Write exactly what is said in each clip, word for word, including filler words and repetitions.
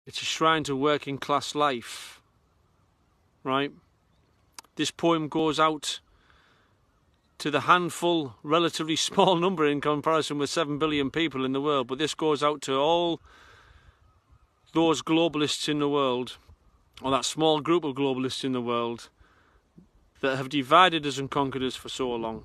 It's a shrine to working class life, right? This poem goes out to the handful, relatively small number in comparison with seven billion people in the world, but this goes out to all those globalists in the world, or that small group of globalists in the world that have divided us and conquered us for so long,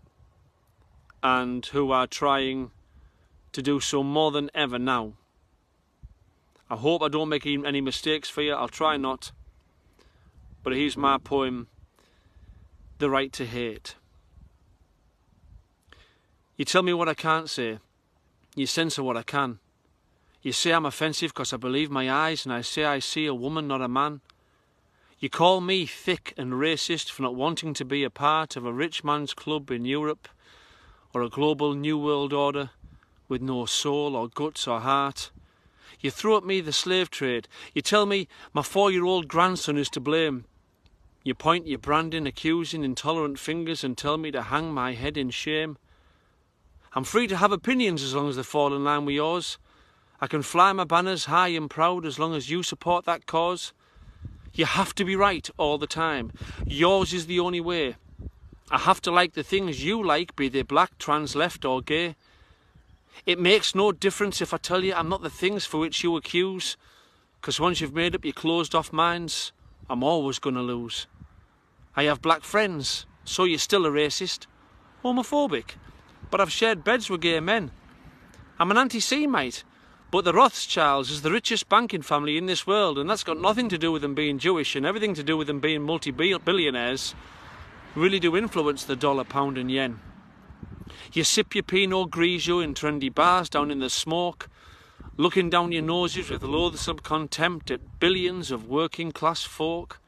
and who are trying to do so more than ever now. I hope I don't make any mistakes for you. I'll try not. But here's my poem, The Right to Hate. You tell me what I can't say. You censor what I can. You say I'm offensive because I believe my eyes, and I say I see a woman, not a man. You call me thick and racist for not wanting to be a part of a rich man's club in Europe, or a global new world order with no soul or guts or heart. You throw at me the slave trade. You tell me my four-year-old grandson is to blame. You point your branding, accusing, intolerant fingers and tell me to hang my head in shame. I'm free to have opinions as long as they fall in line with yours. I can fly my banners high and proud as long as you support that cause. You have to be right all the time. Yours is the only way. I have to like the things you like, be they black, trans, left or gay. It makes no difference if I tell you I'm not the things for which you accuse, 'cause once you've made up your closed-off minds, I'm always going to lose. I have black friends, so you're still a racist, homophobic, but I've shared beds with gay men. I'm an anti-Semite, but the Rothschilds is the richest banking family in this world, and that's got nothing to do with them being Jewish and everything to do with them being multi-billionaires, really do influence the dollar, pound and yen. You sip your Pinot Grigio in trendy bars down in the smoke, looking down your noses with loathsome contempt at billions of working class folk.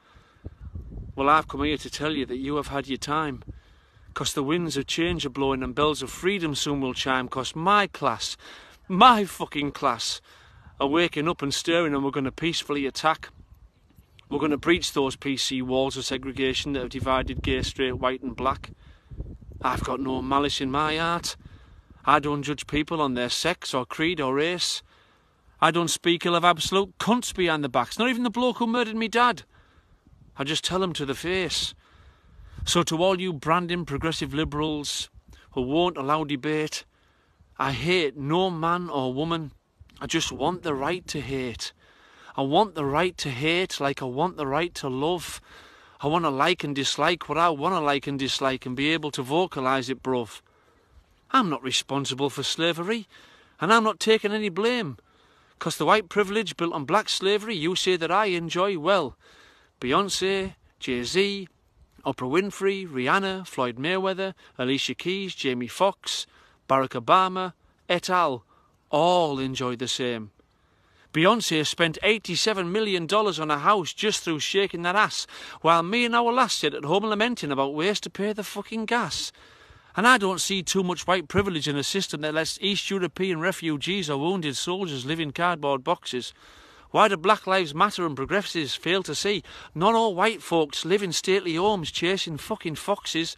Well, I've come here to tell you that you have had your time, 'cause the winds of change are blowing and bells of freedom soon will chime, 'cause my class, my fucking class, are waking up and stirring, and we're going to peacefully attack. We're going to breach those P C walls of segregation that have divided gay, straight, white and black. I've got no malice in my heart. I don't judge people on their sex or creed or race. I don't speak ill of absolute cunts behind the backs, not even the bloke who murdered me dad. I just tell them to the face. So to all you branding progressive liberals who won't allow debate, I hate no man or woman. I just want the right to hate. I want the right to hate like I want the right to love. I want to like and dislike what I want to like and dislike and be able to vocalise it, bruv. I'm not responsible for slavery, and I'm not taking any blame. 'Cause the white privilege built on black slavery you say that I enjoy, well, Beyonce, Jay-Z, Oprah Winfrey, Rihanna, Floyd Mayweather, Alicia Keys, Jamie Foxx, Barack Obama, et al. All enjoy the same. Beyonce spent eighty-seven million dollars on a house just through shaking that ass, while me and our lass sit at home lamenting about ways to pay the fucking gas. And I don't see too much white privilege in a system that lets East European refugees or wounded soldiers live in cardboard boxes. Why do Black Lives Matter and progressives fail to see not all white folks live in stately homes chasing fucking foxes?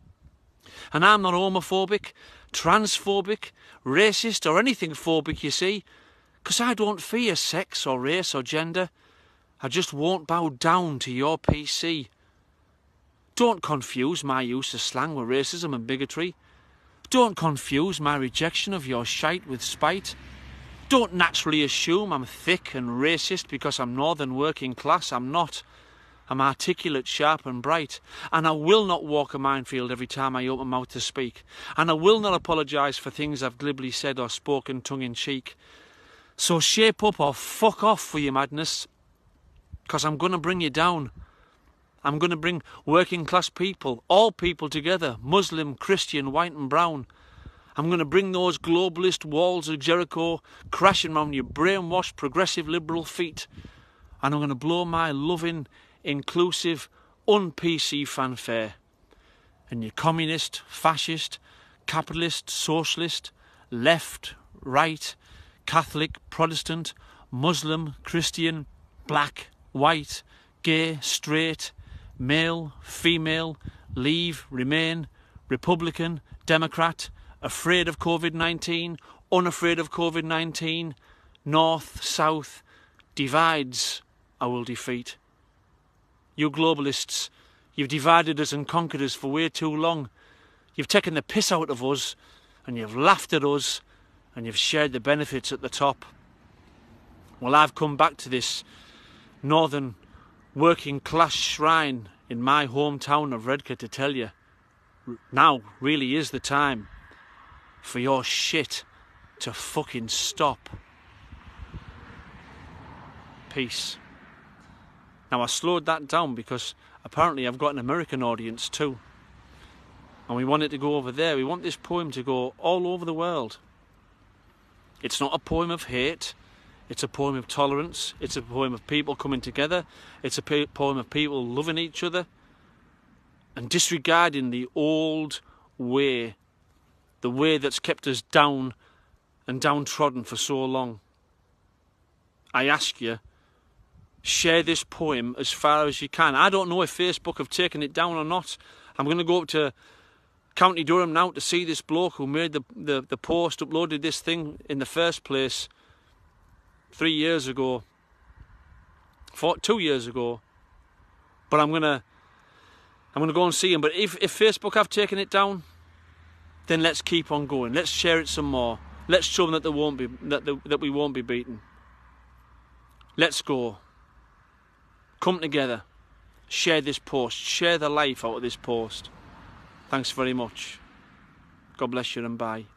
And I'm not homophobic, transphobic, racist or anything phobic, you see. 'Cause I don't fear sex or race or gender. I just won't bow down to your P C. Don't confuse my use of slang with racism and bigotry. Don't confuse my rejection of your shite with spite. Don't naturally assume I'm thick and racist because I'm northern working class. I'm not. I'm articulate, sharp and bright. And I will not walk a minefield every time I open my mouth to speak. And I will not apologise for things I've glibly said or spoken tongue-in-cheek. So shape up or fuck off for your madness, 'cause I'm going to bring you down. I'm going to bring working class people, all people together, Muslim, Christian, white and brown. I'm going to bring those globalist walls of Jericho crashing round your brainwashed progressive liberal feet. And I'm going to blow my loving, inclusive, un-P C fanfare. And your communist, fascist, capitalist, socialist, left, right, Catholic, Protestant, Muslim, Christian, black, white, gay, straight, male, female, leave, remain, Republican, Democrat, afraid of COVID nineteen, unafraid of COVID nineteen, north, south, divides I will defeat. You globalists, you've divided us and conquered us for way too long. You've taken the piss out of us, and you've laughed at us, and you've shared the benefits at the top. Well, I've come back to this northern working class shrine in my hometown of Redcar to tell you, now really is the time for your shit to fucking stop. Peace. Now, I slowed that down because apparently I've got an American audience too. And we want it to go over there. We want this poem to go all over the world. It's not a poem of hate. It's a poem of tolerance. It's a poem of people coming together. It's a poem of people loving each other and disregarding the old way, the way that's kept us down and downtrodden for so long. I ask you, share this poem as far as you can. I don't know if Facebook have taken it down or not. I'm going to go up to County Durham now to see this bloke who made the, the, the post, uploaded this thing in the first place three years ago, four, two years ago. But I'm going to I'm going to go and see him. But if, if Facebook have taken it down, then let's keep on going. Let's share it some more. Let's show them that, there won't be, that, the, that we won't be beaten. Let's go. Come together, share this post, share the life out of this post. Thanks very much. God bless you and bye.